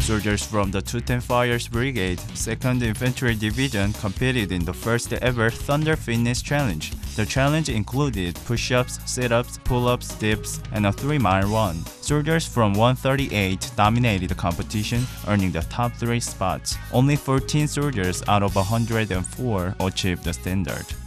Soldiers from the 210 Fires Brigade, 2nd Infantry Division competed in the first ever Thunder Fitness Challenge. The challenge included push-ups, sit-ups, pull-ups, dips, and a 3-mile run. Soldiers from 138 dominated the competition, earning the top 3 spots. Only 14 soldiers out of 104 achieved the standard.